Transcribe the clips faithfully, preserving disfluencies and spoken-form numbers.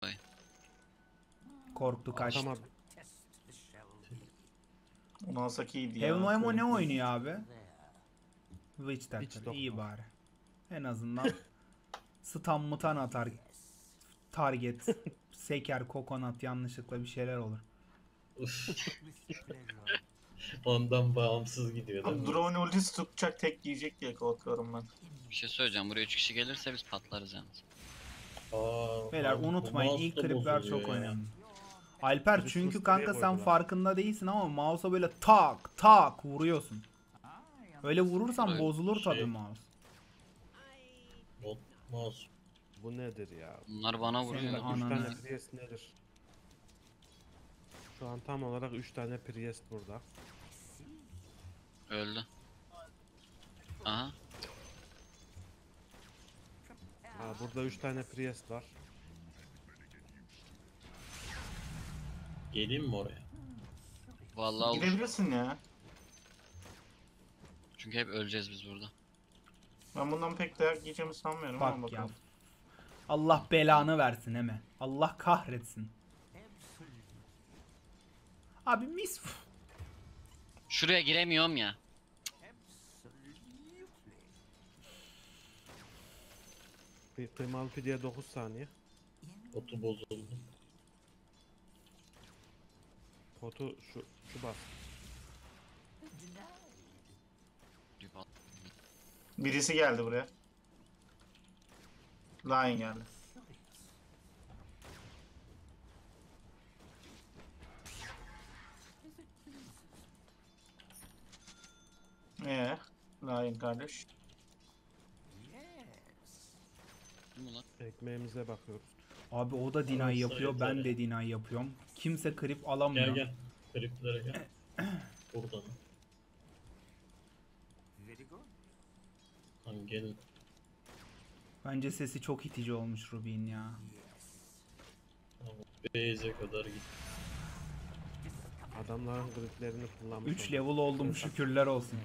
Korktu kaçtı. Tamam. Onu alsak iyiydi ya. Hevnoemo ne Körüm. oynuyor abi? Witch Witch Doctor. Doctor. İyi bari. En azından stun mutan atar. Target. Seker, kokonat yanlışlıkla bir şeyler olur. Ondan bağımsız gidiyor değil Abi mi? drone ultisi tutacak tek yiyecek diye korkuyorum ben. Bir şey söyleyeceğim. Buraya üç kişi gelirse biz patlarız yalnız. Aa, Beyler bu unutmayın mouse ilk da kripler bozuluyor çok ya. önemli. Alper Christmas çünkü tree'ye kanka sen koydular. farkında değilsin ama mouse'a böyle tak tak vuruyorsun. Öyle vurursan Böyle bozulur şey- tabii mouse. Not mouse. Bu nedir ya? Bunlar bana vuruyor. Senin Üç ananı. tane Priest nedir? Şu an tam olarak üç tane Priest burada. Öldü. Aha. Ha, burada üç tane Priest var. Geleyim mi oraya? Vallahi olur. Gidebilirsin ya. Çünkü hep öleceğiz biz burada. Ben bundan pek dayak yiyeceğimi sanmıyorum ama Bak ya. bakalım. Allah belanı versin hemen. Allah kahretsin. Abi mis. Şuraya giremiyorum ya. Bir kıymalı pideye dokuz saniye. Otu bozuldu. Potu şu şu bas. Birisi geldi buraya. Lion geldi. Ee, Lion kardeş. Bu mu lan? Ekmeğimize bakıyoruz. Abi o da deny Orası yapıyor. Ben yeter. de deny yapıyorum. Kimse krip alamıyor. Gel gel. Kriplere gel. Buradan. Lan gelin. Bence sesi çok itici olmuş Ruby'in ya. Base'e kadar git. Adamların griplerini kullanmış. üç olduk. level oldum şükürler olsun.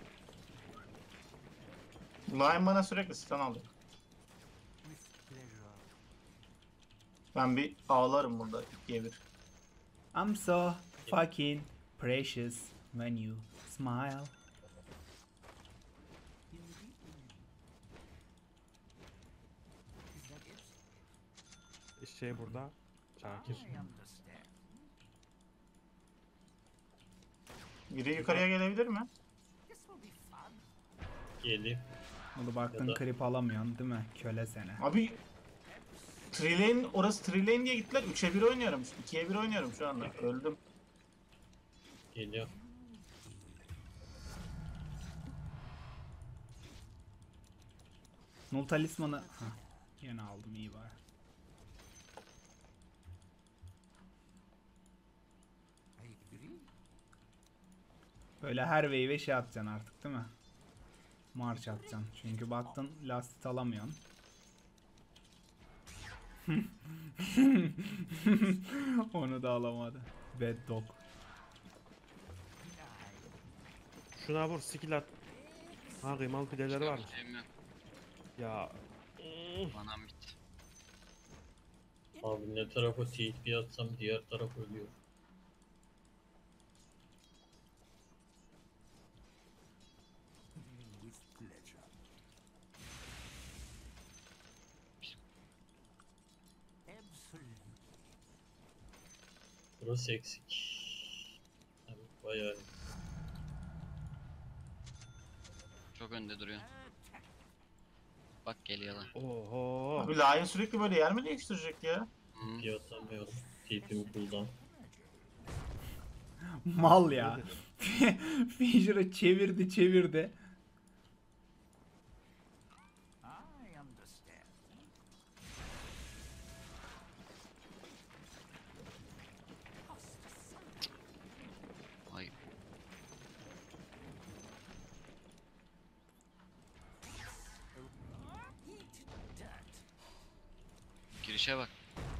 Lion bana sürekli stun alıyor. Ben bir ağlarım burada ikiye bir. I'm so fucking precious when you smile. Şey burada. Şakir. Biri yukarıya gelebilir mi? Geleyim. Onu baktın Ya da- krip alamıyorsun değil mi? Köle sene. Abi Trilane, orası Trilane diye gittiler. üçe bir oynuyorum. ikiye bir oynuyorum şu anda. Öldüm. Geliyor. Null talismanı... Hah, yine aldım iyi bari. Böyle her wave'e şey atacaksın artık değil mi? Marş atacaksın. Çünkü baktın lastit alamıyorsun. Onu da alamadı. Bad dog. Şuna vur skill at. Ha kıymalı pideleri varmış. Şeyim yok. Ya Manam bitti. Abi ne tarafa T P atsam diğer taraf ölüyor. Burası eksik. Abi bayağı Çok önde duruyor. Bak geliyorlar. oho. Abi Lion sürekli böyle yer mi değiştirecek ya? Hı. iyi atamıyorum. T P'mi cooldown. Mal ya. Fisher'ı çevirdi çevirdi. Ay. Girişe bak.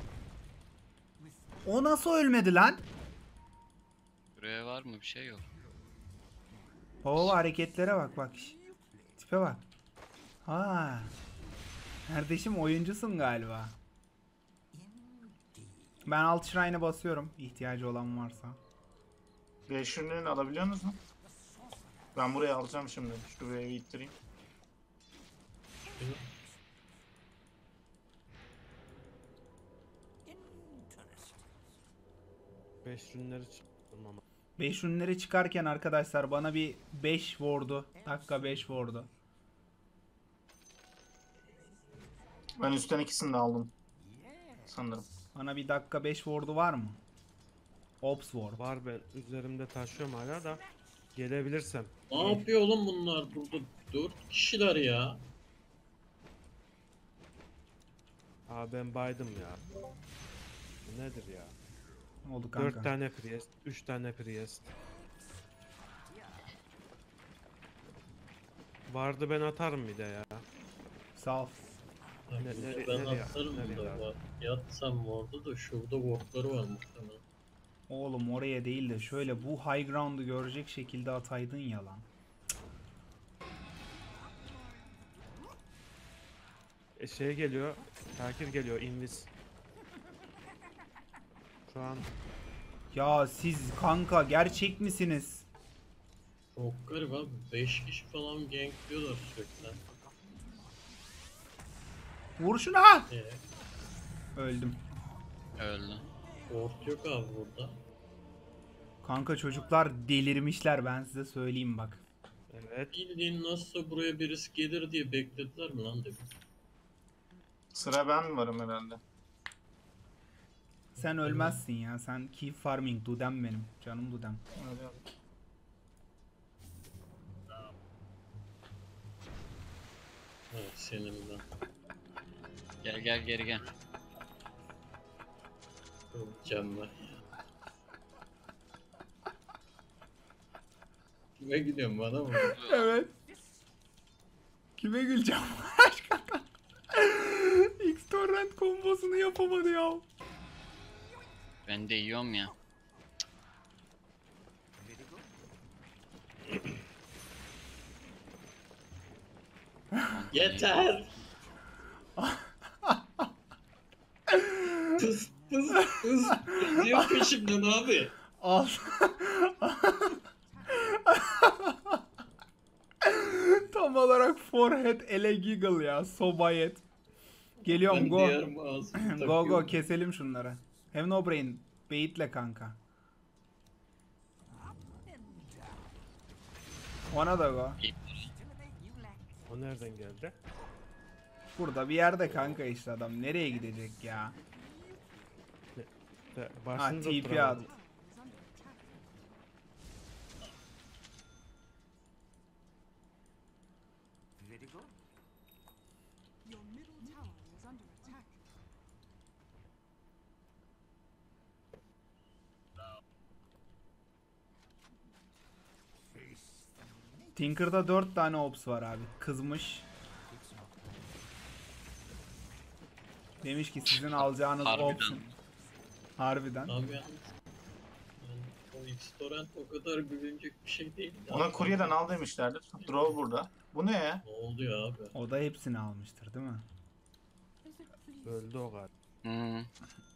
O nasıl ölmedi lan? Buraya var mı? Bir şey yok. Oo hareketlere bak bak. Tipe bak. Ha. Kardeşim oyuncusun galiba. Ben alt shrine'e basıyorum. İhtiyacı olan varsa. beş ürünlerini alabiliyor musun? Ben buraya alacağım şimdi. Şu wave'i ittireyim. beş ürünleri çıktım ama. beş ürünleri çıkarken arkadaşlar bana bir beş vurdu. Dakika beş vurdu. Ben üstten ikisini de aldım. Sanırım. Bana bir dakika beş vurdu var mı? Ops ward. Var, ben üzerimde taşıyorum hala da. Gelebilirsem. Ne yapıyor oğlum bunlar burada? Dört kişiler ya. Aa ben baydım ya. Bu nedir ya? Ne oldu kanka? dört tane priest, üç tane priest. Vardı, ben atarım bir de ya. Sağ ol. Ya Ne- burada nereye- ben nereye- atarım nereye da abi? bak. Yatsam orada da şurada wardları var muhtemelen. Oğlum oraya değil de şöyle bu high ground'u görecek şekilde ataydın ya lan. E, şey geliyor, Takir geliyor, invis. Şu an Ya siz kanka gerçek misiniz? Çok garip abi. beş kişi falan gankliyorlar sürekli. Vur şuna! Ee, Öldüm. Öldü. ward yok abi burada. Kanka çocuklar delirmişler, ben size söyleyeyim bak. evet. Bildiğin nasılsa buraya birisi gelir diye beklediler mi lan demin? Sıra ben varım herhalde. Sen ölmezsin ya. Sen keep farming dudem benim. Canım dudem. Öyle. Evet senin ben. Gel gel geri gel. Mükemmel. Kime gidiyorsun, bana mı? Evet. Kime güleceğim? X-Torrent kombosunu yapamadı ya. Ben de yiyorum ya. Yeter! Tıs tıs tıs. Diyor peşimden abi. Al. Tam olarak forehead ele giggle ya. So bayet. Geliyorum Ben go. diğer mağazamı Go go takıyorum. keselim şunları. Have no brain. Beyitle kanka. Ona da go. O nereden geldi? Burada bir yerde kanka işte adam. Nereye gidecek ya? De, Ha başını T P at. tutturamadım. Your middle tower is under attack. Tinker'da dört tane ops var abi. Kızmış. Demiş ki sizin alacağınız Harbiden. opsun. Harbiden. Abi yalnız yani o X-Torrent o kadar gülünecek bir şey değil. ya. Ona kuryeden al demişlerdir. Draw burada. Bu ne ya? Ne oldu ya abi? O da hepsini almıştır değil mi? Öldü o kadar. Hı.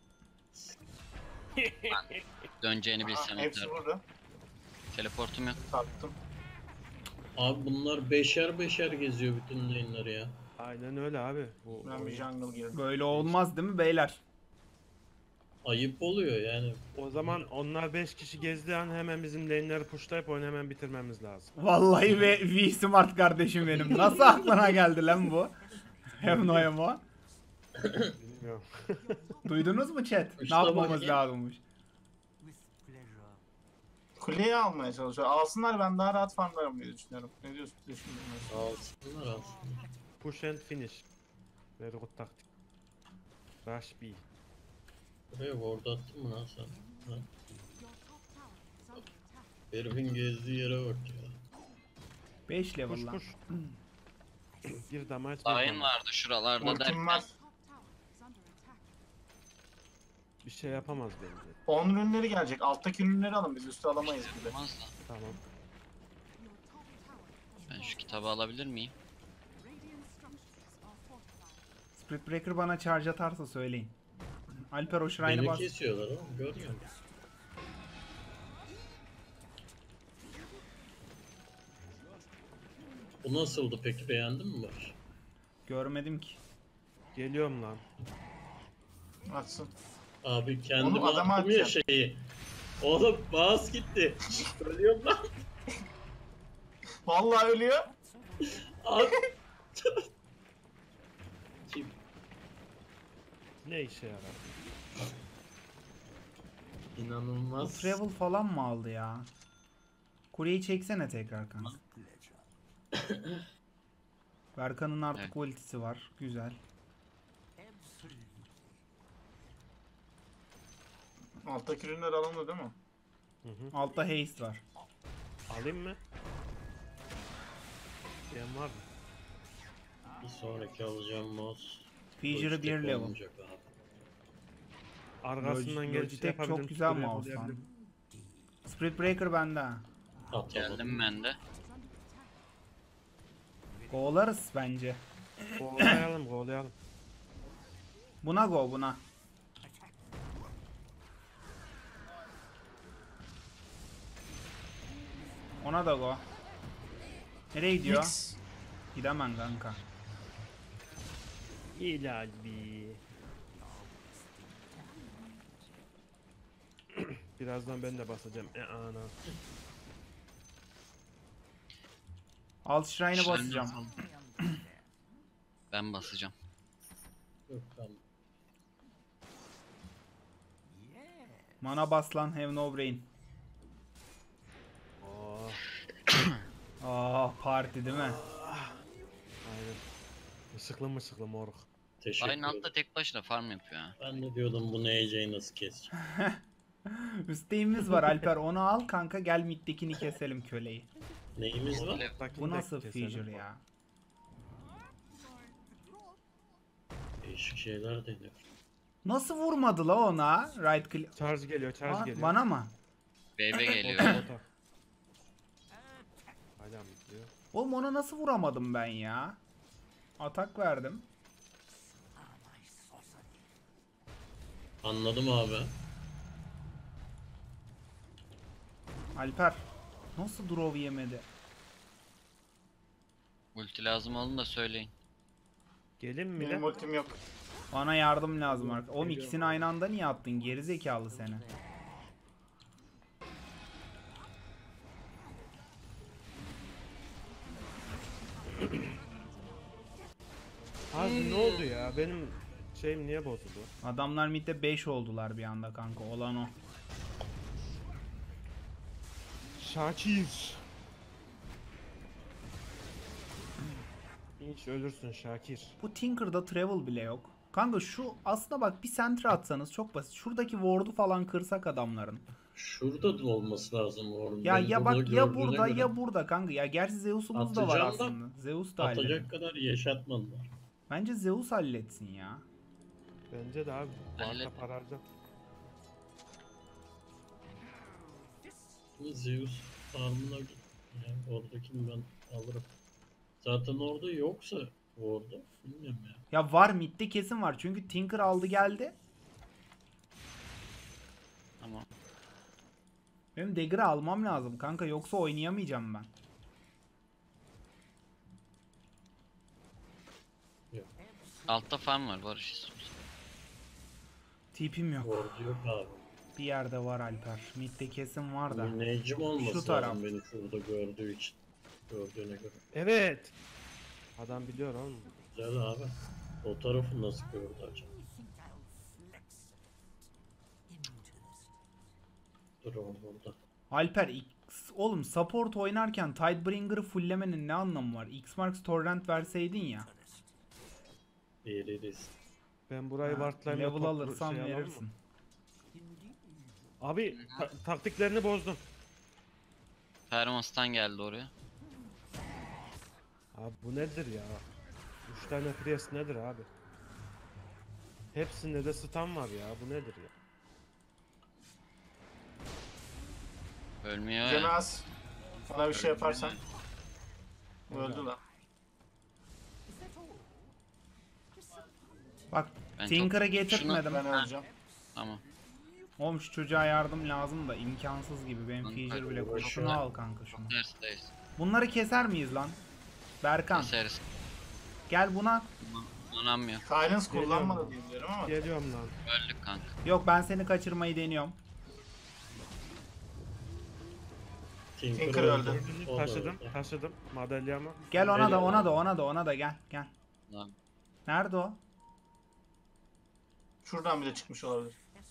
Döneceğini Aha, bilsem hepsi yeter. burada. Teleportum yok. Taktım. Abi bunlar beşer beşer geziyor bütün lane'leri ya. Aynen öyle abi. Bu Ben bir oyun- jungle girdim. Böyle olmaz değil mi beyler? Ayıp oluyor yani. O zaman onlar beş kişi gezdiği an hemen bizim lane'leri pushlayıp oyunu hemen bitirmemiz lazım. Vallahi ve V Smart kardeşim benim. Nasıl aklına geldi lan bu? Have no emo. Bilmiyorum. Duydunuz mu chat? Ne İşte yapmamız bak ya. lazımmış? Kuleyi almaya çalışıyor. Alsınlar, ben daha rahat farmlarım diye düşünüyorum. Ne diyorsun? Düşünüyorum. Alsınlar alsınlar. Push and finish. Very good taktik. Rush B. Buraya ward attın mı lan sen? Ha? Your top tower is under attack. Herifin gezdiği yere bak ya. beş level Push lan. push. Bir damage. bir Line damage. vardı şuralarda Ultim derken. var. Top tower is under attack. Bir şey yapamaz bence. on ürünleri gelecek. Alttaki ürünleri alın. Biz üstü alamayız gibi. Olmaz da. Tamam. Your top tower has Ben şu kitabı alabilir miyim? Radiant structures are fortified. Split Breaker bana charge atarsa söyleyin. Alper o Shrine'ı Beni bas. kesiyorlar oğlum, görmüyor musun? Bu nasıldı peki, beğendin mi Barış? Görmedim ki. Geliyorum lan. Atsın. Abi kendime Oğlum adama attım ya atacağım. şeyi. Oğlum mouse gitti. Ölüyorum lan. Vallahi ölüyor. Abi. Kim? Ne işe yarar? Bu İnanılmaz. travel falan mı aldı ya? Kuleyi çeksene tekrar kanka. Berkan'ın artık Evet. ultisi var. Güzel. Alttaki ürünler alındı değil mi? Hı hı. Altta haste var. Alayım mı? Diyen var mı? Bir sonraki alacağım mouse. Feature'ı bir Logitech level. olmayacak abi. Arkasından Log- gelip Logitech şey çok yapabilirim. güzel buraya mouse lan. koyabilirim. Spirit Breaker bende ha. Atamadım. Geldim ben de. Go'larız bence. Kovalayalım kovalayalım. Buna go buna. Ona da go. Nereye gidiyor? Mix. Gidemem kanka. İlahi bir. Birazdan ben de basacağım. E ana. Alt Shrine'ı Shrine'ı basacağım. basalım. Ben basacağım. Yok tamam. Mana bas lan, have no brain. Oh, Aa parti değil mi? aynen. Işıklı mısıklı moruk. Teşekkür Aynı ederim. altta tek başına farm yapıyor ha. Ben de diyordum bu A J'yi nasıl keseceğim. Üsteğimiz var Alper, onu al kanka, gel middekini keselim köleyi. Neyimiz var? Leftakini Bu de nasıl keselim. feature ya? Değişik şeyler deniyor. Nasıl vurmadı la ona? Right click. Charge geliyor, charge Aa, geliyor. bana mı? Bebe geliyor. Bota, bota. Hala mı gidiyor? Oğlum ona nasıl vuramadım ben ya? Atak verdim. Anladım abi. Alper nasıl draw yemedi? Ulti lazım olun da söyleyin. Gelin mi Benim lan? ultim yok. Bana yardım lazım artık. Oğlum ikisini aynı anda niye attın? Geri zekalı seni. Abi ne oldu ya? Benim şeyim niye bozuldu? Adamlar midde beş oldular bir anda kanka. Olan o. Şakir. Hiç ölürsün Şakir. Bu Tinker'da travel bile yok. Kanka şu aslında bak, bir center atsanız çok basit. Şuradaki ward'u falan kırsak adamların. Şurada da olması lazım orada. Ya Ben ya burada bak, ya gördüğüne burada göre ya burada kanka. Ya gerçi Zeus'umuz da var Atacağım da aslında. Zeus da halleder. atacak kadar yaşatmadılar. Bence Zeus halletsin ya. Bence de abi. Hallet. Varsa para harca. Ama Zeus farmına git. Yani oradakini ben alırım. Zaten orada yoksa orada bilmiyorum ya. Ya var, midde kesin var. Çünkü Tinker aldı geldi. Tamam. Benim Dagger'ı almam lazım kanka, yoksa oynayamayacağım ben. Altta farm var Barış istiyorsan. Tipim yok. Orada yok abi. Bir yerde var Alper. Midde kesin var da. Müneccim olması Şu taraf. lazım beni şurada gördüğü için. Gördüğüne göre. Evet. Adam biliyor oğlum. Güzel abi. O tarafı nasıl gördü acaba? Dur o burada. Alper X, oğlum support oynarken Tidebringer'ı fulllemenin ne anlamı var? X-Marks Torrent verseydin ya. Veririz. Ben burayı Ha, Wartline'la level toplu alırsan şey alalım mı? verirsin. Abi ta- taktiklerini bozdun. Fermos'tan geldi oraya. Abi bu nedir ya? Üç tane Priest nedir abi? Hepsinde de stun var ya. Bu nedir ya? Ölmüyor Canı ya. az. Bana bir şey yaparsan. Öldü lan. Bak Ben Tinker'ı çok- getirtmedim. Ben öleceğim. Tamam. Oğlum şu çocuğa yardım lazım da imkansız gibi. Benim Kanka, Fissure bile koş. uğraşıyor. Şunu al kanka şunu. Neredeyiz? Bunları keser miyiz lan? Berkan Keseriz. gel buna. Donanmıyor. Silence kullanmadı diye biliyorum ama. Geliyorum lan. Öldük kanka. Yok ben seni kaçırmayı deniyorum. Tinker, Tinker öldü. Öldüğünü O da taşıdım. öldü. Taşıdım. Madalyamı. Gel ona da Geliyor ona lan. da ona da ona da gel gel. Lan. Nerede o? Şuradan bile çıkmış olabilir.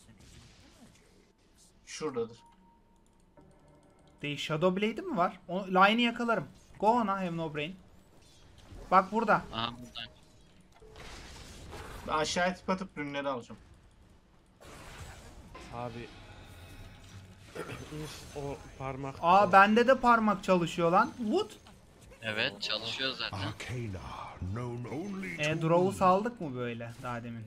Şuradadır. Değil Shadow Blade'i mi var? O line'i yakalarım. Go ona Have No Brain. Bak burada. Aha buradan. Ben aşağıya tip atıp ürünleri alacağım. Abi. İnş o parmak. Aa bende de parmak çalışıyor lan. Wood. Evet çalışıyor zaten. Arcana, known only E to Draw'u me. saldık mı böyle daha demin?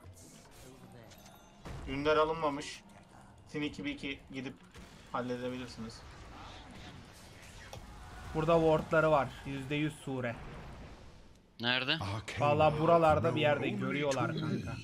Ürünler alınmamış. Sin iki bir iki gidip halledebilirsiniz. Burada wardları var. yüzde yüz sure. Nerede? Arcana, Valla buralarda bir yerde known only görüyorlar to me. kanka.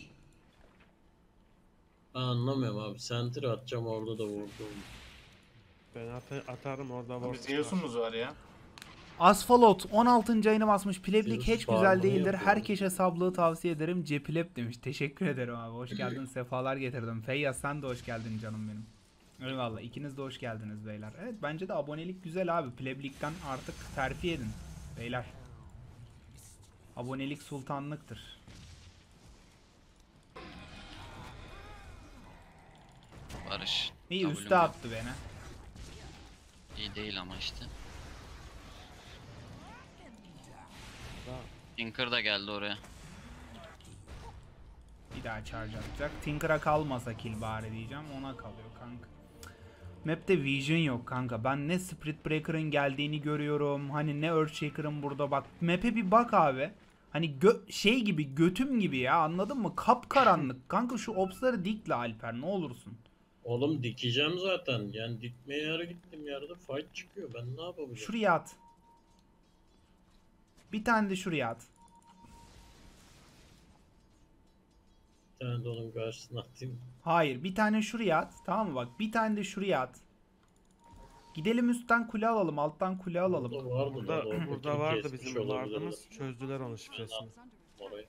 Ben anlamıyorum abi. Center atacağım orada da vurdum. Ben at atarım orada Abi var. Zeus'umuz var ya. Asfalot on altıncı ayını basmış. Pleblik Zeus hiç güzel bağırmayı değildir. yapıyor. Herkese sablığı tavsiye ederim. Ceplep demiş. Teşekkür ederim abi. Hoş geldin. Sefalar getirdim. Feyyaz sen de hoş geldin canım benim. Eyvallah. İkiniz de hoş geldiniz beyler. Evet bence de abonelik güzel abi. Pleblikten artık terfi edin. Beyler. Abonelik sultanlıktır. Barış. İyi W'm üste yok. attı beni. İyi değil ama işte. Tinker da geldi oraya. Bir daha charge atacak. Tinker'a kalmasa kill bari diyeceğim. Ona kalıyor kanka. Map'te vision yok kanka. Ben ne Spirit Breaker'ın geldiğini görüyorum. Hani ne Earthshaker'ın burada bak. Map'e bir bak abi. Hani gö- şey gibi götüm gibi ya anladın mı? Kapkaranlık. Kanka şu ops'ları dikle Alper ne olursun. Oğlum dikeceğim zaten. Yani dikmeye yere gittim yerde fight çıkıyor. Ben ne yapabilirim? Şuraya at. Bir tane de şuraya at. Bir tane de onun karşısına atayım. Hayır bir tane şuraya at. Tamam mı bak bir tane de şuraya at. Gidelim üstten kule alalım alttan kule alalım. Burada vardı Burada, lan, oradakini burada vardı kesmiş bizim olabilirler. vardığımız. Çözdüler onun şifresini. Orayı.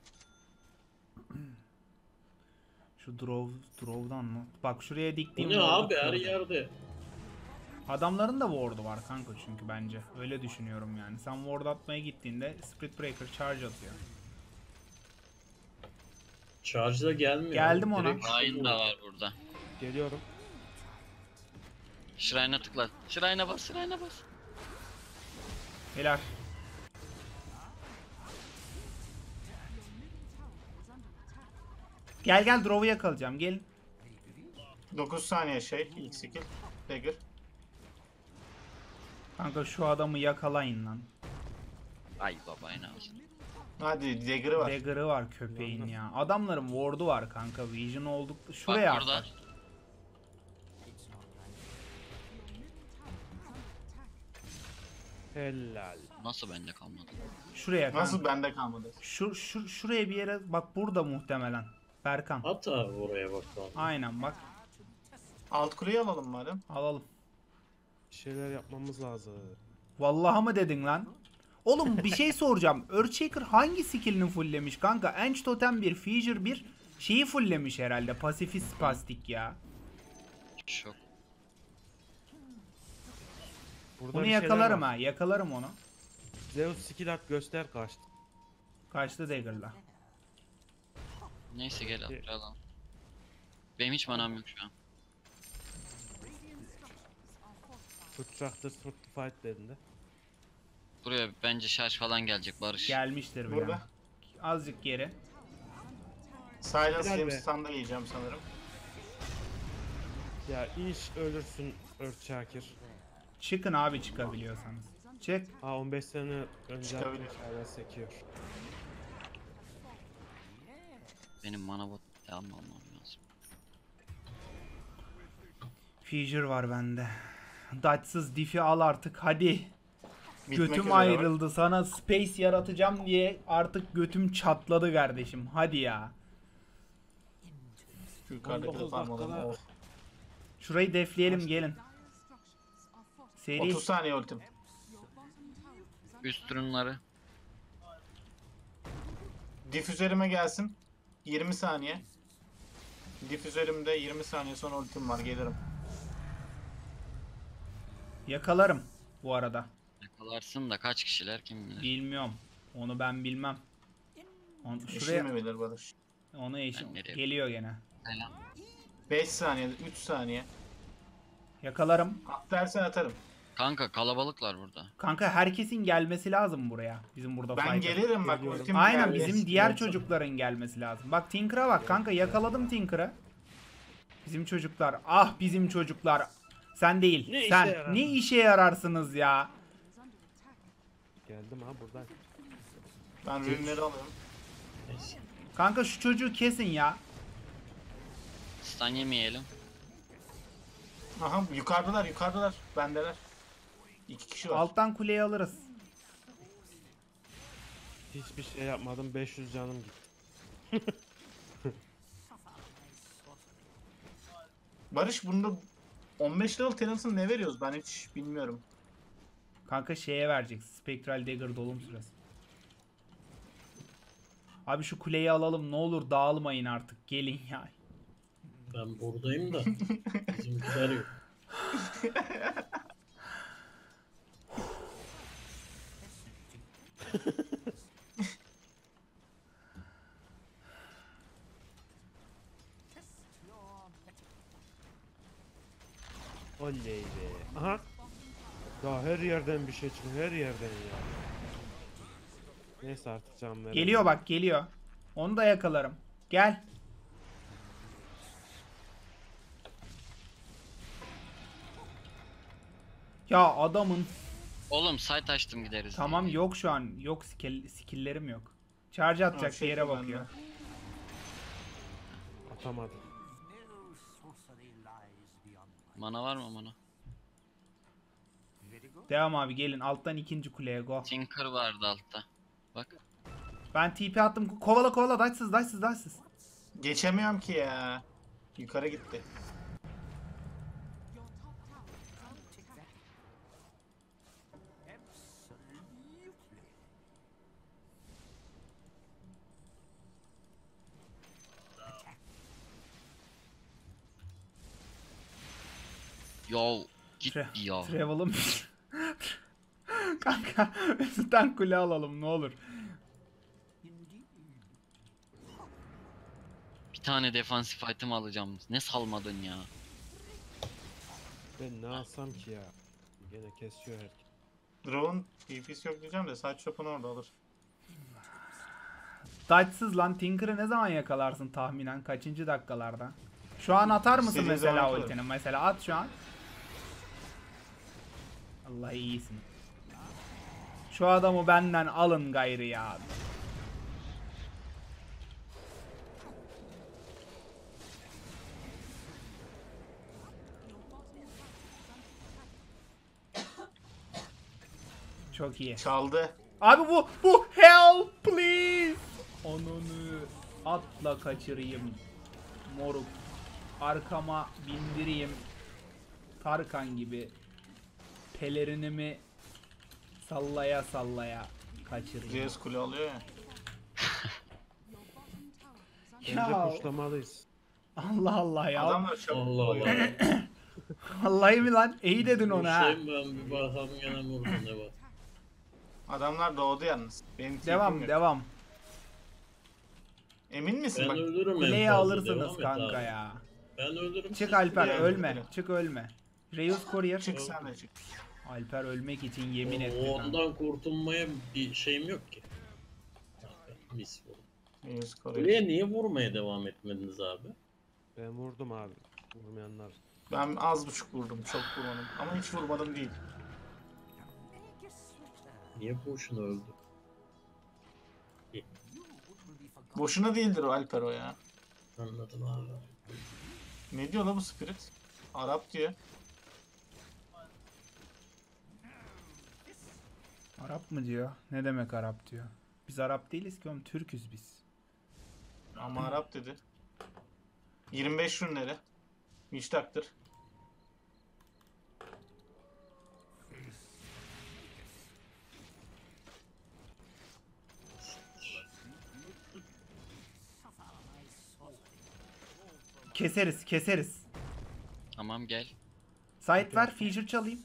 Şu draw, draw'dan mı? Bak şuraya Bu diktiğim ne ward'u abi her kırdı. yerde. Adamların da ward'u var kanka çünkü bence. Öyle düşünüyorum yani. Sen ward atmaya gittiğinde Spirit Breaker charge atıyor. Charge'da gelmiyor. Geldim abi, ona. direkt Ryan da var burada. Geliyorum. Shrine'a tıkla. Shrine'a bas, Shrine'a bas. Helal. Gel gel draw'u yakalayacağım gelin. dokuz saniye şey ilk skill. Dagger. Kanka şu adamı yakalayın lan. Ay baba en az. Hadi Dagger'ı var. Dagger'ı var köpeğin ya. Adamların ward'u var kanka. Vision olduk. Şuraya Bak burada. at. Helal. Nasıl bende kalmadı? Şuraya kanka. Nasıl bende kalmadı? Şu, şu, şuraya bir yere bak burada muhtemelen. Berkan. At abi oraya bakalım. Aynen bak. Alt kuleyi alalım madem. Alalım. Bir şeyler yapmamız lazım. Vallahi mı dedin lan? Oğlum bir şey soracağım. Earthshaker hangi skill'ini fulllemiş kanka? Ench Totem bir, Fissure bir şeyi fulllemiş herhalde. Pasifist Spastik ya. Şok. Burada Bunu bir şeyler yakalarım var. ha. Yakalarım onu. Zeus skill at göster kaçtı. Kaçtı Dagger'la. Neyse gel at alalım. Benim hiç manam yok şu an. Tutacaktır, tut fight dediğinde. Buraya bence şarj falan gelecek Barış. Gelmiştir bir Burada. an. Azıcık geri. Silence Helal Game be. stand'a yiyeceğim sanırım. Ya iş ölürsün Earthshaker. Çıkın abi çıkabiliyorsanız. Çık. Ha on beş sene önce Çıkabilir. hala sekiyor. Benim mana bot almam lazım. Fissure var bende. Dutch'sız diff'i al artık hadi. Bitmek Götüm üzere var. ayrıldı. Sana space yaratacağım diye artık götüm çatladı kardeşim. Hadi ya. Şu yukarıdaki on dokuz farmalarını. dakikada- Oh. Şurayı defleyelim gelin. Dire structures are fortified. Seri. otuz saniye ultim. Your bottom tower is under Üst ürünleri. Difüzörüme gelsin. yirmi saniye. Difüzörümde yirmi saniye sonra ultim var. Gelirim. Yakalarım bu arada. Yakalarsın da kaç kişiler kim bilir. Bilmiyorum. Onu ben bilmem. On, Eşim şuraya mi bilir Barış? onu eşim Ben nereye- geliyor gene. Selam. beş saniye, üç saniye. Yakalarım. At dersen atarım. Kanka kalabalıklar burada. Kanka herkesin gelmesi lazım buraya. Bizim burada Ben fight'a. gelirim bak Geliyorum. ultim Aynen geldi. bizim diğer Yoksa- çocukların gelmesi lazım. Bak Tinker'a bak kanka yakaladım Tinker'ı. Bizim çocuklar. Ah bizim çocuklar. Sen değil. Ne işe Sen yarar? ne işe yararsınız ya? is under attack. Geldim ha buradan. Ben ürünleri alıyorum. Neyse. Kanka şu çocuğu kesin ya. Stun yemeyelim. Aha yukarıdalar yukarıdalar. Bendeler. İki kişi var. Alttan kuleyi alırız. Hiçbir şey yapmadım. beş yüz canım gitti. Barış bunda on beş level tenants'ın ne veriyoruz? Ben hiç bilmiyorum. Kanka şeye verecek. Spectral Dagger dolum süresi. Abi şu kuleyi alalım ne olur dağılmayın artık. Gelin ya. Ben buradayım da bizimkiler yok. Oley be. Aha. Ya her yerden bir şey çıkıyor. Her yerden ya. Neyse artık can verelim. Geliyor bak geliyor. Onu da yakalarım. Gel. Ya adamın Oğlum site açtım gideriz. tamam diye. yok şu an. Yok skill, skill'lerim yok. Charge atacak Ha, şey bir yere kullandı. bakıyor. Atamadım. Mana var mı mana? Devam abi gelin alttan ikinci kuleye go. Tinker vardı altta. Bak. Ben T P attım. Kovala kovala daşsız daşsız daşsız. Geçemiyorum ki ya. Yukarı gitti. Your top tower is under attack. Yo git Tre- ya. Travel'ım. Kanka üstten kule alalım ne olur. Bir tane defansif item alacağım. Ne salmadın ya. Ben ne alsam ki ya. Gene kesiyor herkes. Drone'un T P'si yok diyeceğim de side shop'unu orada alır. Daşsız lan Tinker'ı ne zaman yakalarsın tahminen kaçıncı dakikalarda? Şu an atar mısın İstediğin mesela zaman atarım. ultini? Mesela at şu an. Allah iyisin. Şu adamı benden alın gayrı ya. Çok iyi. Çaldı. Abi bu bu help please. Onunu atla kaçırayım. Moruk. Arkama bindireyim. Tarkan gibi. Pelerinimi sallaya sallaya kaçırayım. Zeus kule alıyor ya. Your bottom tower is under Bence Ya. puşlamalıyız. Allah Allah ya. Adamlar çabuk Allah koyuyor. Allah. Vallahi mi lan? İyi dedin ona ha. Düşeyim ben bir bakalım gene vurdu ne var. Adamlar doğdu yalnız. Benim TP'm Devam yok. devam. Emin misin Ben bak? ölürüm en Kuleyi fazla, alırsınız devam et kanka abi. ya. Ben ölürüm. Çık siz Alper kuleyi ölme. alın. Çık ölme. Reus Courier. Çık sen de çık. Alper ölmek için yemin O- etti. kanka. Ondan kurtulmaya bir şeyim yok ki. Kanka, mis vurdu. Zeus Kuleye koruyor. niye vurmaya devam etmediniz abi? Ben vurdum abi. Vurmayanlar. Ben az buçuk vurdum. Çok vurmadım. Ama hiç vurmadım değil. Niye boşuna öldü? Boşuna değildir o Alper o ya. Anladım abi. Ne diyor la bu spirit? Arap diyor. Arap mı diyor? Ne demek Arap diyor? Biz Arap değiliz ki oğlum Türküz biz. Ama Arap dedi. yirmi beş rünleri. Hiç taktır. Keseriz keseriz. Tamam gel. Site ver, feature çalayım.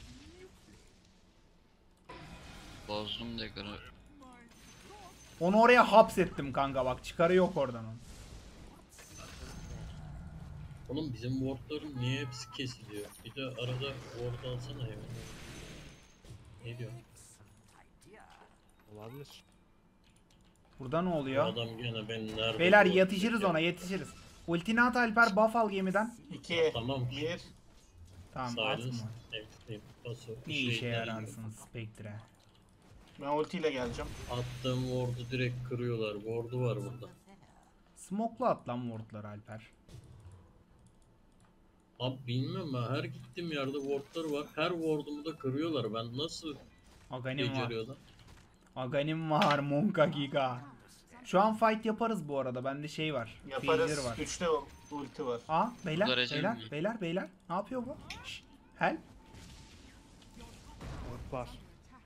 Bozdum Dagger'ı. Onu oraya hapsettim kanka, bak çıkarı yok oradan onun. Oğlum bizim wardların niye hepsi kesiliyor? Bir de arada ward alsana ya. Ne diyor? Olabilir. Burada ne Bu oluyor? adam gene ben nerede? Beyler ward yetişiriz bekliyor? ona, yetişiriz. Ultini at Alper, buff al gemiden. iki, Tamam. bir. Tamam, Silence. atma. Extreme. Paso. Ne şey işe değil. yararsın Spectre? Ben ultiyle geleceğim. Attığım ward'u direkt kırıyorlar. Ward'u var burada. Smoke'la at lan wardları Alper. Abi bilmiyorum ben, her gittiğim yerde wardlar var. Her ward'umu da kırıyorlar. Ben nasıl Aghanim var. beceriyorlar? Aghanim var, Monka Giga. Şu an fight yaparız bu arada. Bende şey var. Yaparız. Feature var. üçte ulti var. Aa beyler, Bu derece beyler, mi? beyler, beyler. Ne yapıyor bu? Şşş. Hel. Ward var.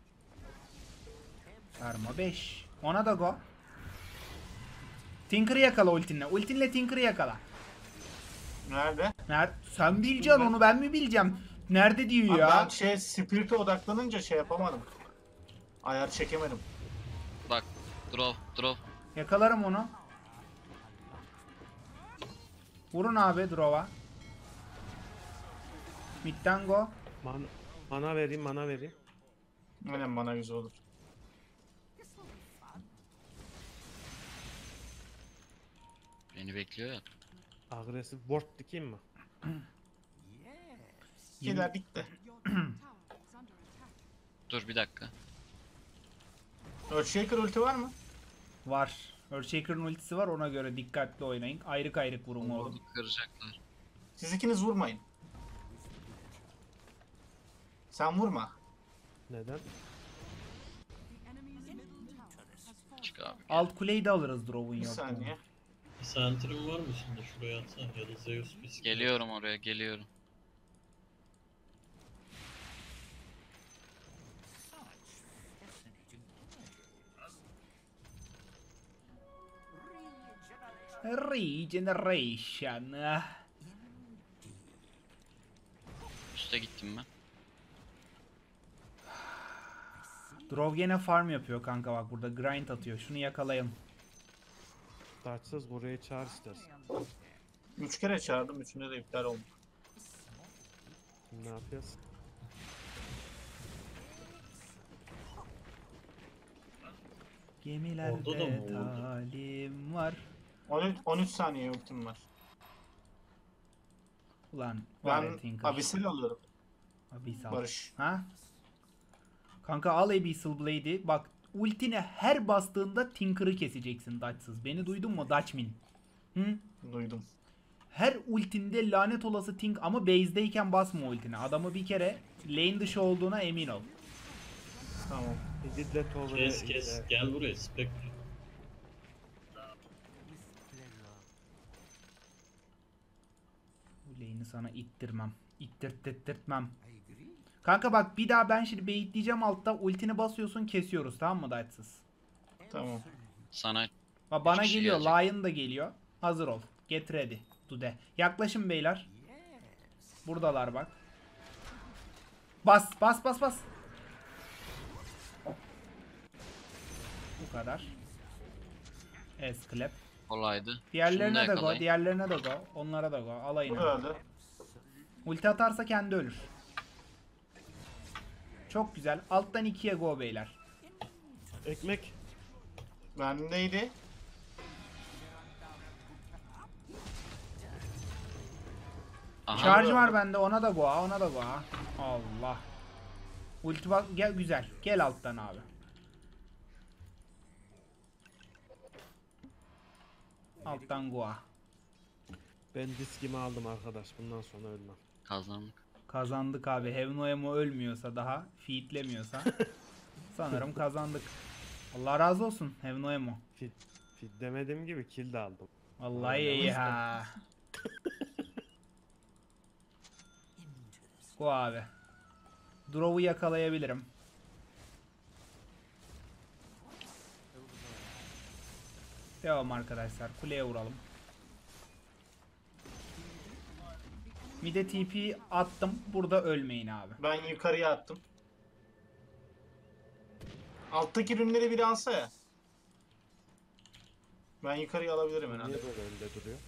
Karma beş. Ona da go. Tinker'ı yakala ultinle. Ultinle Tinker'ı yakala. Nerede? Nerede? Sen bileceksin onu, ben mi bileceğim? Nerede diyor Abi ya? ben şey Spirit'e odaklanınca şey yapamadım. Ayar çekemedim. Bak. Draw. Draw. Yakalarım onu. Vurun abi draw'a. Mid'den go. Man mana vereyim, mana vereyim. Aynen bana güzel olur. Beni bekliyor ya. Agresif ward dikeyim mi? İkiler bitti. Tower is under attack. Dur bir dakika. Earthshaker ulti var mı? Var. Earthshaker'ın ultisi var, ona göre dikkatli oynayın. Ayrık ayrık vurun oğlum. Onu kıracaklar. Siz ikiniz vurmayın. Sen vurma. Neden? The enemy's middle tower has fallen. Çık abi. Alt kuleyi de alırız draw'un Bir yok. saniye. Bir Sentry'm var mı şimdi? Şuraya atsana ya da Zeus bir skill. Geliyorum oraya, geliyorum. Regeneration. Ah. Üste gittim ben. Draw gene farm yapıyor kanka, bak burada grind atıyor. Şunu yakalayın. Dartsız buraya çağır istersen. Üç kere çağırdım. Üçünde de iptal oldu. Şimdi ne yapıyoruz? Gemilerde Orada da mı oldu? talim var. on üç, on üç saniye ultim var. Ulan var ya Ben Tinker. Abyssal alıyorum. Abyssal. Barış. Ha? Kanka al Abyssal Blade'i. Bak ultine her bastığında Tinker'ı keseceksin Dutch'sız. Beni duydun mu Dutchmin? Hı? Duydum. Her ultinde lanet olası Tink, ama base'deyken basma ultine. Adamı bir kere lane dışı olduğuna emin ol. Tamam. Edit'le Tower'ı Kes kes. izle. Gel buraya Spectre. Bu lane'i sana ittirmem. İttirttirtmem. Kanka bak bir daha ben şimdi baitleyeceğim altta, ultini basıyorsun, kesiyoruz, tamam mı Dutch'sız? Tamam. Sana Bak bana kişi geliyor, gelecek. Lion da geliyor. Hazır ol. Get ready to de. Yaklaşın beyler. Buradalar bak. Bas bas bas bas. Bu kadar. Esclap. kolaydı. Şunu Diğerlerine da de go, yakalayın. diğerlerine de go. Onlara da go. Alayın. Bu da öldü. Ulti atarsa kendi ölür. Çok güzel. Alttan ikiye go beyler. Ekmek. Bendeydi. Aha. Charge var bende, ona da go, ona da go. Allah. Ulti bak, gel güzel. Gel alttan abi. Alttan go. Ben diskimi aldım arkadaş. Bundan sonra ölmem. Kazandık. Kazandık abi. Hevnoemo ölmüyorsa, daha feedlemiyorsa sanırım kazandık. Allah razı olsun Hevnoemo. Fit, fit demediğim gibi kill de aldım. Vallahi iyi ha. Bu abi. Draw'u yakalayabilirim. Devam arkadaşlar. Kuleye vuralım. Mide T P attım. Burada ölmeyin abi. Ben yukarıya attım. Alttaki ürünleri biri alsa ya. Ben yukarıya alabilirim herhalde. Niye böyle önde duruyor?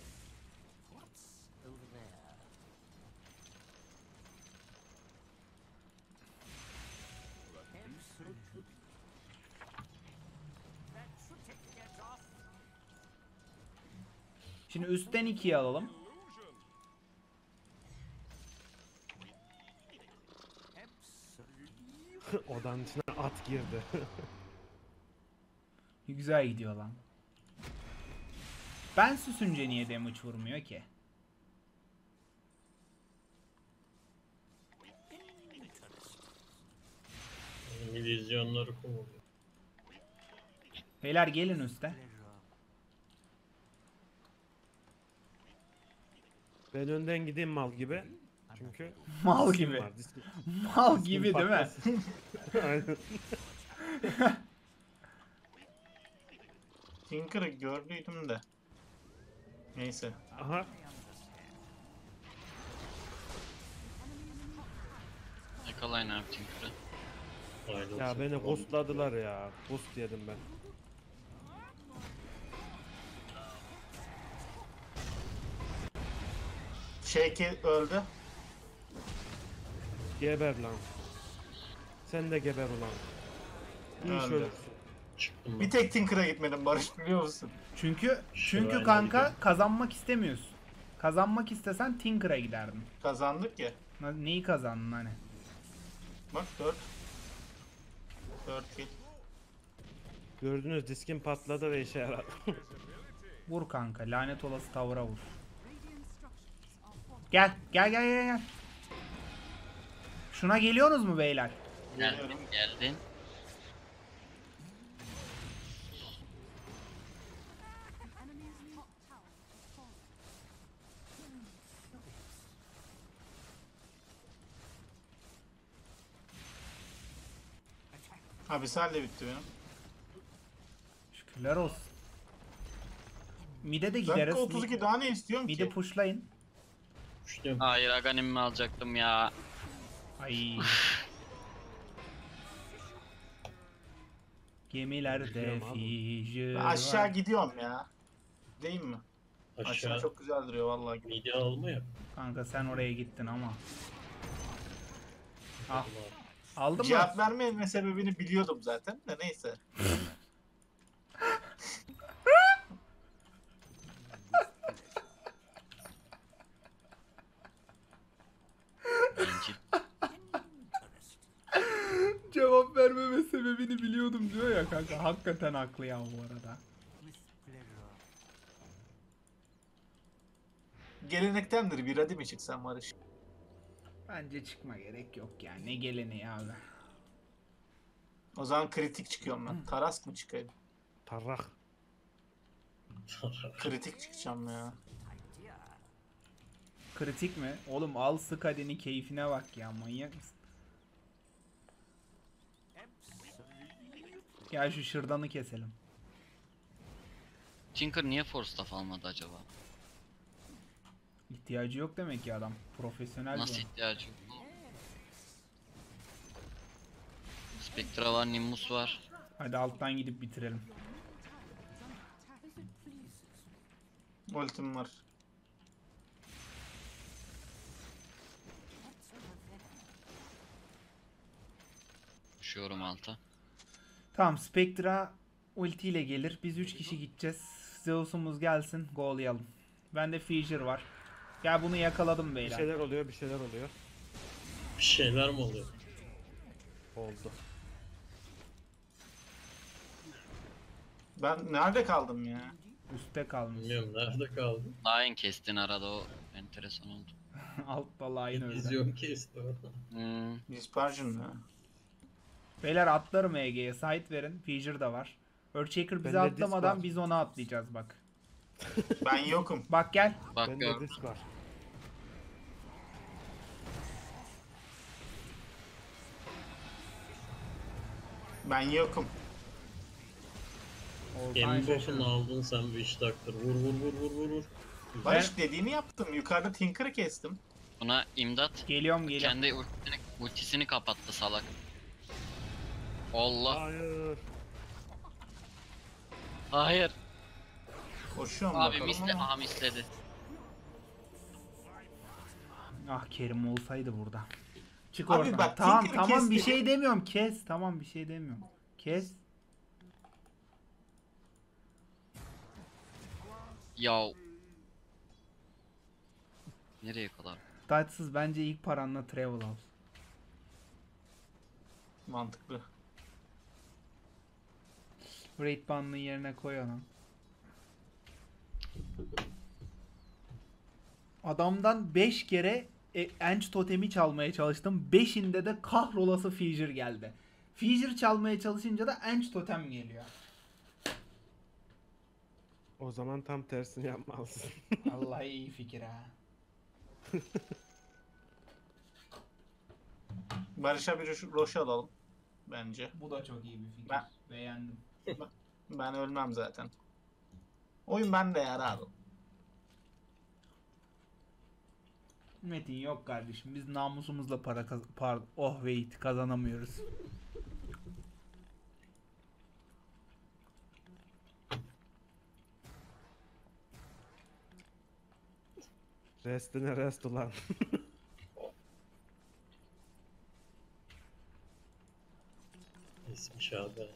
Şimdi üstten ikiye alalım. Odanın içine at girdi. Güzel gidiyor lan. Ben süsünce niye damage vurmuyor ki? İllüzyonları kovalıyor. Beyler gelin üste. Ben önden gideyim mal gibi. Çünkü Mal diskim gibi. var, diskim- Mal diskim gibi değil mi? patlasın. Aynen. Tinker'ı gördüydüm de. Neyse. Aha. Yakalayın abi Tinker'ı. Aynen. Ya beni ghostladılar ya. Ghost yedim ben. Shaky öldü. Geber lan. Sen de geber ulan. İyi Öldü. şöyle. Çıktım Bir ben. tek Tinker'a gitmedim Barış, biliyor musun? Çünkü çünkü Şurayla kanka gidelim. kazanmak istemiyorsun. Kazanmak istesen Tinker'a giderdin. Kazandık ya. Na- Neyi kazandın hani? Bak dört. dört kill. Gördünüz diskim patladı ve işe yaradı. Vur kanka, lanet olası tavra vur. Gel, gel gel gel gel. Şuna geliyorsunuz mu beyler? Geldin, geldin. Abisal de bitti benim. Şükürler olsun. Mide de gideriz. Dakika otuz iki daha ne istiyorum Mide ki? pushlayın. İşte Hayır Aghanim'i alacaktım ya. Ay. Gemilerde Biliyorum abi. fijir Ben aşağı var. gidiyorum ya. Değil mi? Aşağı, aşağı çok güzel duruyor vallahi. mide alma yap. Kanka sen oraya gittin ama. Ah. Aldın mı? Cevap vermeme sebebini biliyordum zaten de neyse. Bence. Cevap vermeme sebebini biliyordum diyor ya kanka. Hakikaten haklı ya bu arada. Gelenektendir bir hadi mi çıksan Barış? Bence çıkma gerek yok ya. Ne geleneği abi. O zaman kritik çıkıyorum ben. Tarask mı çıkayım? Tarrak. Kritik çıkacağım ya. Kritik mi? Oğlum al sık hadini, keyfine bak ya, manyak mısın? Gel şu şırdanı keselim. Tinker niye force staff almadı acaba? İhtiyacı yok demek ki adam. Profesyonel Nasıl bir. ihtiyacı yok? Spectra var, Nimbus var. Hadi alttan gidip bitirelim. Ultim var. Düşüyorum alta. Tamam, Spectra ultiyle gelir. Biz üç kişi gideceğiz. Zeus'umuz gelsin, go'layalım. Bende Fissure var. Gel bunu yakaladım Bir beyler. şeyler oluyor, bir şeyler oluyor. Bir şeyler mi oluyor? Oldu. Ben nerede kaldım ya? Üste kalmış. Bilmiyorum nerede kaldı. Lion kestin arada, o enteresan oldu. Altta line öyle. İllüzyon kesti orada. Hmm. Dispersion ya. Beyler atlarım E G'ye. Side verin. Fissure da var. Earthshaker bize Bende disk atlamadan var. biz ona atlayacağız bak. Ben yokum. Bak gel. Bak Bende gördüm. disk var. Ben yokum. Oğuzhan Gemi buff'unu şaşırdı. aldın sen bir iş taktır. Vur vur vur vur vur vur. Barış dediğini yaptım. Yukarıda Tinker'ı kestim. Buna imdat. Geliyorum geliyorum. Kendi ultisini, ultisini kapattı salak. Allah. Hayır. Hayır. Koşuyorum Abi bakalım misle, ama. aha misledi. Ah Kerim olsaydı burada. Çık Abi oradan. bak, Tamam Tinker'ı tamam kes bir dedi. şey demiyorum. Kes. Tamam bir şey demiyorum. Kes. Yav. Nereye kadar? Taçsız bence ilk paranla Travel House. Mantıklı. Raid banının yerine koy onu. Adamdan beş kere e, Ench totemi çalmaya çalıştım. beşinde de kahrolası Fissure geldi. Fissure çalmaya çalışınca da Ench totem geliyor. O zaman tam tersini yapmalısın. Allah iyi fikir ha. Barış'a bir roş- roşu alalım. Bence. Bu da çok iyi bir fikir. Ben- Beğendim. Ben ölmem zaten. Oyun bende ya abi. Metin yok kardeşim. Biz namusumuzla para kaz par oh wait kazanamıyoruz. Restine rest ulan. Esmiş abi.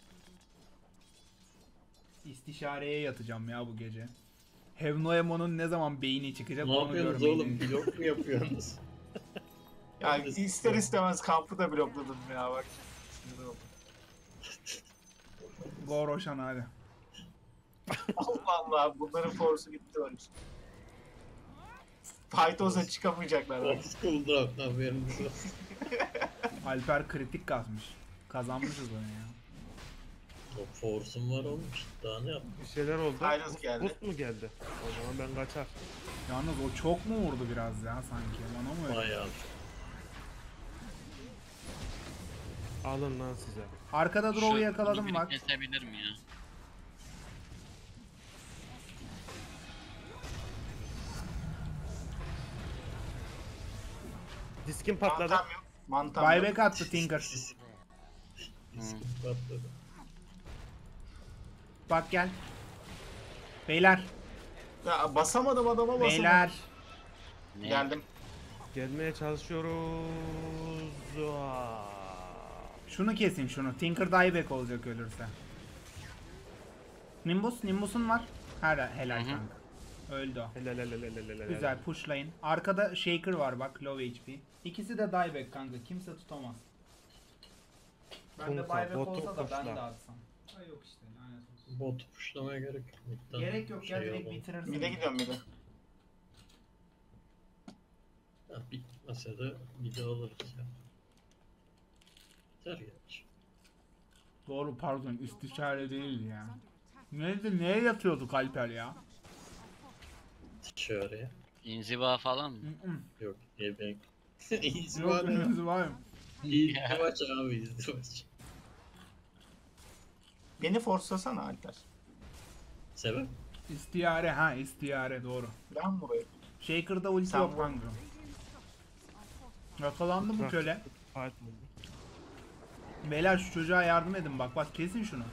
İstişareye yatacağım ya bu gece. Hevnoemon'un ne zaman beyni çıkacak Ne onu yapıyorsunuz görmeyi oğlum? deneyeceğim. Blok mu yapıyorsunuz? Ya Ben de ister istiyorum. istemez kampı da blokladım ya bak. Sinir oldum. Go Roshan hadi. Allah Allah bunların force'u gitti Barış. Pythos'a çıkamayacaklar. bak. Old school'da haberiniz yok. Alper kritik kasmış. Kazanmışız onu ya. O force'um var oğlum işte daha ne yap? Bir şeyler oldu. Aynen Boost- geldi. Boost mu geldi? O zaman ben kaçar. Yalnız o çok mu vurdu biraz ya sanki? Bana mı öyle? Bayağı. Alın lan size. Arkada draw'u Şu yakaladım biri bak. kesebilir mi ya? Diskin patladı. Mantam yok. Mantam yok. Buyback attı Tinker. Diskin patladı. Bak gel. Beyler. Ya basamadım adama basamadım. Beyler. Ne? Geldim. Gelmeye çalışıyoruz. Aa. Şunu kesin şunu. Tinker dieback olacak ölürse. Nimbus. Nimbus'un var. Her helal Hı hı. kanka. Öldü o. Helal helal helal helal. Güzel pushlayın. Arkada Shaker var bak low H P. İkisi de dieback kanka. Kimse tutamaz. Ben de Kunka, buyback botu olsa da ben pushla. de atsam. Ay yok işte lanet olsun. Botu puşlamaya gerek yok. Midden Gerek yok ya şey direkt alalım. bitirirsin. Mide gidiyorum mide. Ha, bitmese de bir de alırız ya. Biter gerçi. Doğru pardon istişare değil ya. Neydi neye yatıyorduk Alper ya? Şöyle. İnziva falan mı? Hı hı. Yok. Ebank. İzdivaç. Yok henüz var mı? İzdivaç abi izdivaç. Beni forcelasana Alper. Sebep? İstiyare ha istiyare doğru. Ben burayı. Shaker'da ulti Sen yok vur. kanka. Yakalandı bu köle. Fight oldu. Beyler şu çocuğa yardım edin bak bak kesin şunu.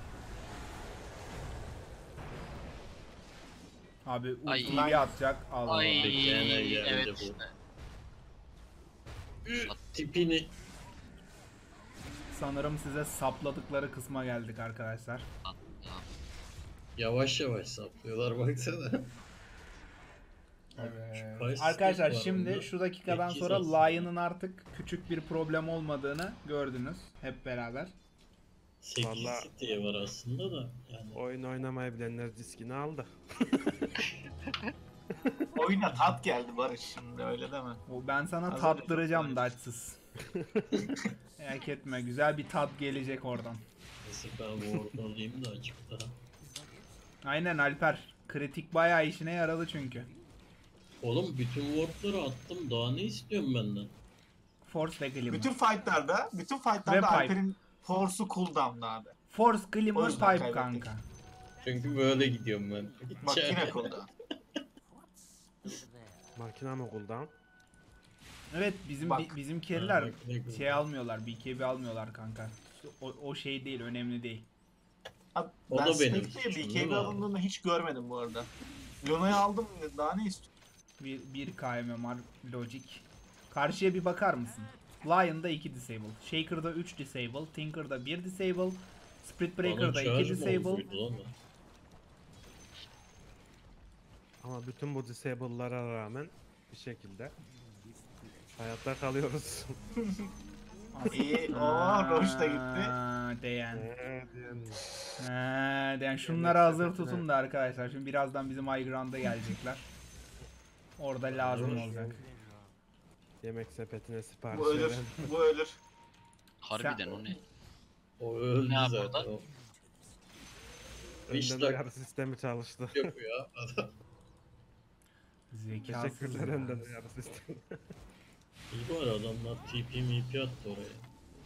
Abi Ay. ultiyi bir atacak. Allah Ay Allah. Gene geldi evet bu. işte. Tipini Sanırım size sapladıkları kısma geldik arkadaşlar. yavaş yavaş saplıyorlar baksana. Evet. Price Arkadaşlar stick var şimdi onda. şu dakikadan Peki, sonra zaten. Lion'ın artık küçük bir problem olmadığını gördünüz hep beraber. sekiz Vallahi- diye var aslında da yani. Oyun oynamayı bilenler diskini aldı. Oyuna tat geldi Barış şimdi öyle deme. O ben sana Hazır tattıracağım yapalım. daçsız. Merak etme güzel bir tat gelecek oradan. Neyse ben ward alayım da açıkta. Aynen Alper. Kritik bayağı işine yaradı çünkü. Oğlum bütün wardları attım. Daha ne istiyorsun benden? Force ve Glimmer. Bütün fightlarda, bütün Ve fightlarda pipe. Alper'in force'u cooldown'da abi. Force, O Glimmer, yüzden Pipe kaybettik. kanka. Çünkü böyle gidiyorum ben. Bak yine cooldown. Makina mı cooldown? Evet bizim Bak. bi- bizim carry'ler Ha, makine gibi. şey almıyorlar, B K B almıyorlar kanka. O, o şey değil, önemli değil. Abi, O ben da benim Spectre'ye suçum, B değil K mi B abi? alındığını hiç görmedim bu arada. Luna'yı aldım, daha ne istiyorsun? Bir, bir K M var Logic. Karşıya bir bakar mısın? Lion'da iki disable, Shaker'da üç disable, Tinker'da bir disable, Spirit Breaker'da Bana iki charge mı disable. olsaydı lan o? Ama bütün bu disable'lara rağmen bir şekilde hayatta kalıyoruz. İyi, ooo Roche da gitti. Aa, Değen. Eee diyorum. Ha, yani şunları hazır tutun da arkadaşlar. Şimdi birazdan bizim High Ground'a gelecekler. Orada lazım olacak. Yemek sepetine sipariş Bu ölür, veren. bu ölür. Harbiden o ne? O öldü Ne yapıyor zaten. da? O. Beş Önden dakika uyarı sistemi çalıştı. yapıyor adam. Zekasız. Teşekkürler ya. önden uyarı sistemi. İyi var adamlar T P M P attı oraya.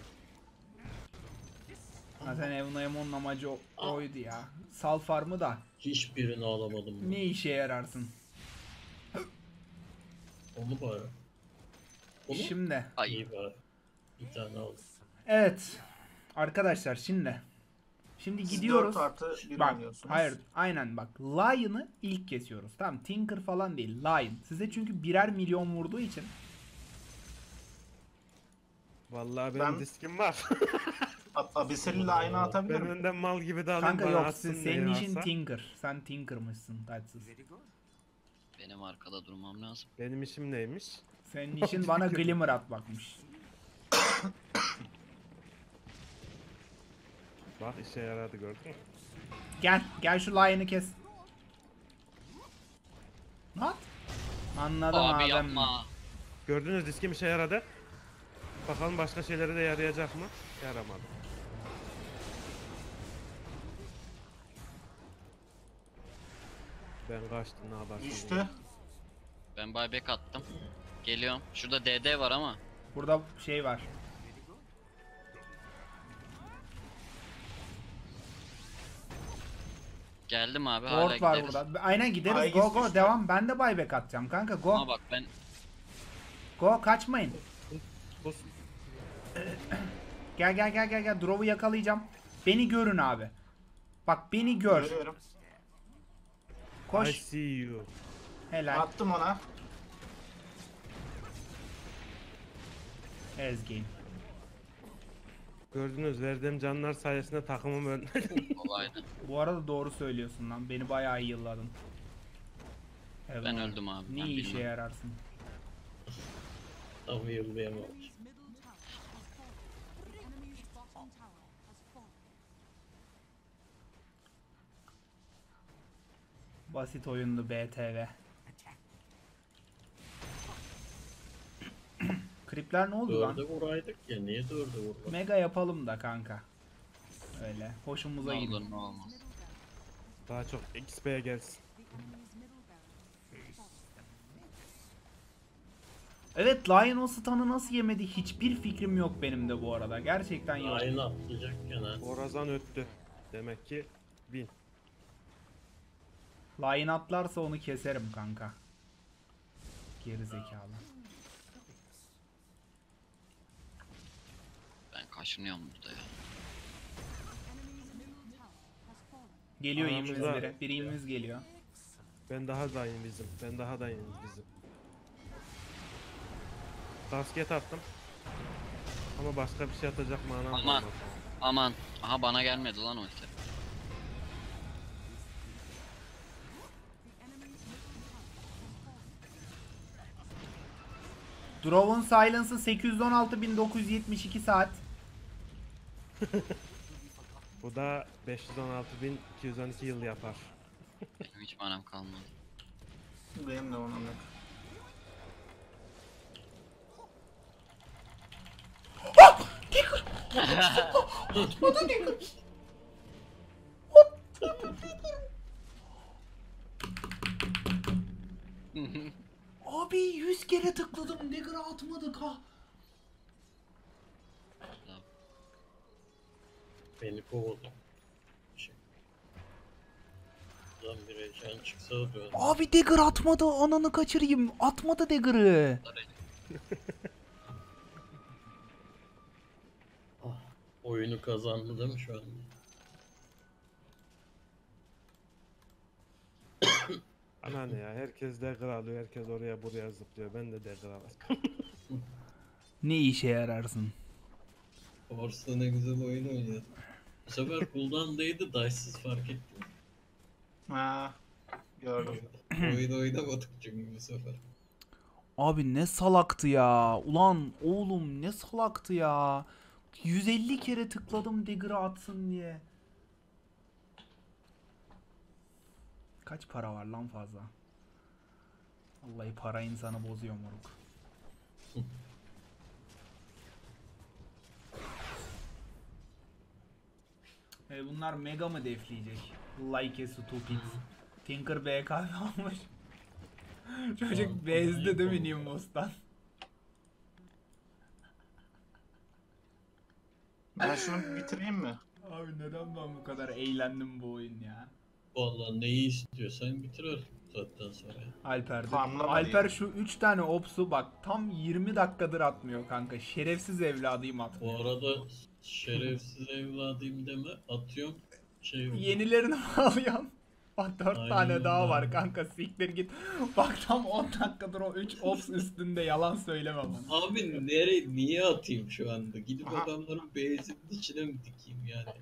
Zaten Evnoemon'un amacı o- oydu ya. Sal farmı da Hiçbirini alamadım ben. ne işe yararsın? Onu bari. Onu Şimdi Ay iyi bari. Bir tane aldım. evet arkadaşlar şimdi şimdi gidiyoruz. dört artı bir Bak oynuyorsunuz. hayır aynen bak Lion'ı ilk kesiyoruz. Tamam Tinker falan değil Lion. Size çünkü birer milyon vurduğu için Vallahi benim Ben- diskim var. A- Abyssal'i aynı atabilir Ben miyim? önden mal gibi dalayım kanka bana yok atsın senin diye işin varsa. Tinker. Sen Tinker'mışsın tatsız. benim arkada durmam lazım. Benim işim neymiş? Senin işin bana Glimmer atmakmış. Bak işe yaradı gördün mü? Gel gel şu Lion'ı kes. What? Anladım Abi abim. yapma. Gördünüz diskim işe yaradı. Bakalım başka şeylere de yarayacak mı? Yaramadı. Ben kaçtım ne yaparsın? Düştü. Ben buyback attım. Geliyorum. Şurada D D var ama. Burada şey var. Geldim abi hala Ward var gideriz. burada. Aynen gideriz. Ay, Go go gitmiş. devam. Ben de buyback atacağım kanka. Go. Ama bak ben Go kaçmayın. Bus. Gel gel gel gel gel. Drov'u yakalayacağım. Beni görün abi. Bak beni gör. Görüyorum. I Koş. see you. Helal. Attım ona. Ez game. Gördünüz verdiğim canlar sayesinde takımım ölmedi. kolaydı. Bu arada doğru söylüyorsun lan. Beni bayağı iyi yılladın. Evet. Ben öldüm abi. Ne ben işe bilmem. yararsın? Tam yıllayamam. Enemy's bottom tower has fallen. Basit oyundu B T V. Kripler ne oldu lan? Dörde vuraydık ya. Niye dörde vurmadık? Mega yapalım da kanka. Öyle. Hoşumuza Ne gidiyor. olur ne olmaz. Daha çok X P'ye gelsin. The enemy's middle barracks has fallen. Evet Lion o stun'ı nasıl yemedi hiçbir fikrim yok benim de bu arada. Gerçekten yok. Aynı atlayacakken ha. Borazan öttü. Demek ki win. Lion atlarsa onu keserim kanka. Geri zekalı. Ben kaşınıyorum burada ya. Enemy's middle tower has fallen. Geliyor Aramızda- iyimiz biri. Bir iyimiz geliyor. Ben daha da iyiyim bizim. Ben daha da iyiyim bizim. Basket attım. Ama başka bir şey atacak manam Aman. kalmadı. Aman. Aha bana gelmedi lan ulti. The enemy's middle tower has fallen. Drov'un silence'ı sekiz yüz on altı bin dokuz yüz yetmiş iki saat. Bu da beş yüz on altı bin iki yüz on iki yıl yapar. Benim hiç manam kalmadı. Benim de onun yok. dagger'ı atmadık ha. Beni kovdu. Şey. Lan bir ejen çıksa diyor. Abi dagger atmadı, ananı kaçırayım. Atmadı dagger'ı. Oyunu kazandı değil mi şu anda? Ana ne ya, herkes dagger alıyor, herkes oraya buraya zıplıyor. Ben de dagger alayım. Ne işe yararsın? Force'da ne güzel oyun oynuyordu. Bu sefer cooldown'daydı, dice'sız fark ettim. Ha, gördüm. Oyun oynamadık çünkü bu sefer. Abi ne salaktı ya. Ulan oğlum ne salaktı ya. yüz elli kere tıkladım dagger'ı atsın diye. Kaç para var lan fazla? Vallahi para insanı bozuyor moruk. E bunlar mega mı defleyecek? Like a stupid. Tinker B K almış. Çocuk bezdi değil mi Nimbus'tan? Ben şunu bitireyim mi? Abi neden ben bu kadar eğlendim bu oyun ya? Vallahi neyi istiyorsan bitir öyle zaten sonra. Alper'de. Farmlama Alper diye. şu üç tane opsu bak tam yirmi dakikadır atmıyor kanka. Şerefsiz evladıyım Bu atmıyor. arada şerefsiz evladıyım deme, atıyorum şey oldu. Yenilerini mi alıyorsun? Bak dört Aynen tane daha öyle. var kanka, siktir git. Bak tam on dakikadır o üç ops üstünde, yalan söyleme bana. Abi nereye, niye atayım şu anda? Gidip Aha. adamların base'inin içine mi dikeyim yani?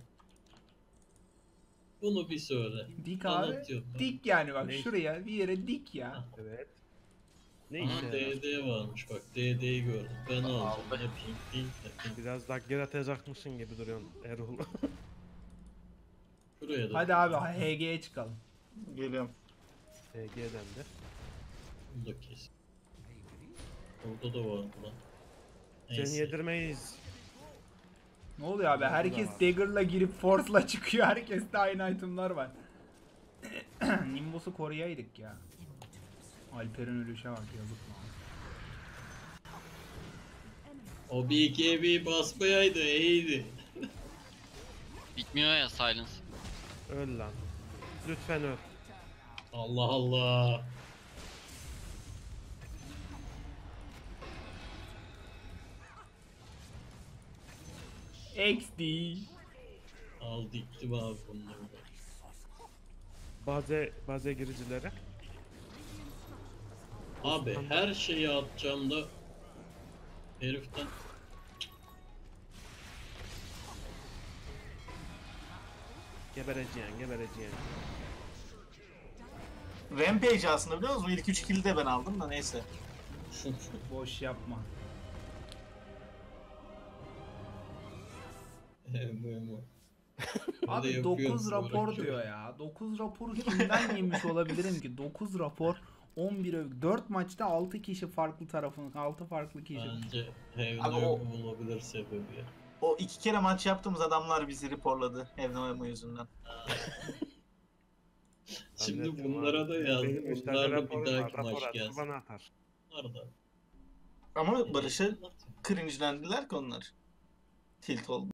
Bunu bir söyle. Dik Bana abi. atıyorsun. Dik yani bak Ne? şuraya bir yere dik ya. Evet. Ne Aha işe yarar? D D varmış bak, D D'yi gördüm. Ben alacağım. Ne ping ping ne ping. Biraz dagger atacakmışsın gibi duruyorsun Erol. Şuraya da. Hadi abi H G'ye çıkalım. Geliyorum. E G'den de. Bunu da kes. Orada da var lan. Seni Neyse. yedirmeyiz. Ne oluyor abi? Herkes dagger'la girip force'la çıkıyor. Herkeste aynı itemlar var. Nimbus'u koruyaydık ya. Alper'in ölüşe bak, yazık lan. O bir iki bir basmayaydı, iyiydi. Bitmiyor ya silence. Öl lan. Lütfen öl. Allah Allah. X D. Al diktim abi bunları. Baze, baze giricileri. Abi her şeyi atacağım da heriften Gebereceksin, gebereceksin. Rampage aslında biliyor musun? İlk üç kill'i de ben aldım da neyse. Boş yapma. Memo. Abi Öyle dokuz yapıyorsun, rapor uğraşıyor. diyor ya. dokuz raporu kimden yemiş olabilirim ki? dokuz rapor on bir ö- dört maçta altı kişi farklı tarafın, altı farklı kişi. Bence Abi Hevne o- olabilir sebebi ya. O iki kere maç yaptığımız adamlar bizi raporladı evlenme yüzünden. Şimdi Zannettim bunlara abi. da Benim yazdım. üç tane Bunlar da raporum bir var, dahaki rapor maç at, gelsin. bana atar. Bunlar da. Ama Barış'a cringe'lendiler ki onlar. Tilt oldu.